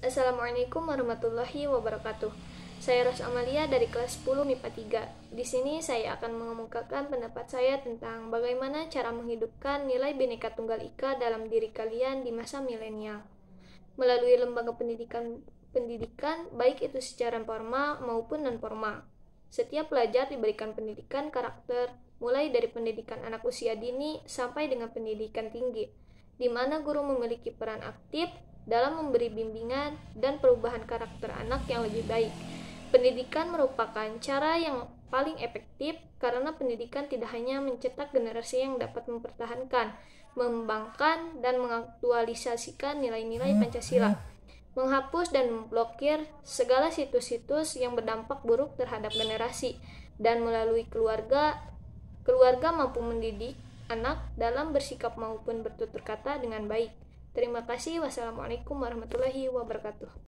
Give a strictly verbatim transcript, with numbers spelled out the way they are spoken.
Assalamualaikum warahmatullahi wabarakatuh. Saya Ros Amalia dari kelas sepuluh M I P A tiga. Di sini saya akan mengemukakan pendapat saya tentang bagaimana cara menghidupkan nilai Bhinneka Tunggal Ika dalam diri kalian di masa milenial. Melalui lembaga pendidikan pendidikan baik itu secara formal maupun non-formal. Setiap pelajar diberikan pendidikan karakter, mulai dari pendidikan anak usia dini sampai dengan pendidikan tinggi, di mana guru memiliki peran aktif dalam memberi bimbingan dan perubahan karakter anak yang lebih baik. Pendidikan merupakan cara yang paling efektif karena pendidikan tidak hanya mencetak generasi yang dapat mempertahankan, mengembangkan, dan mengaktualisasikan nilai-nilai Pancasila, menghapus dan memblokir segala situs-situs yang berdampak buruk terhadap generasi, dan melalui keluarga, keluarga mampu mendidik anak dalam bersikap maupun bertutur kata dengan baik. Terima kasih. Wassalamualaikum warahmatullahi wabarakatuh.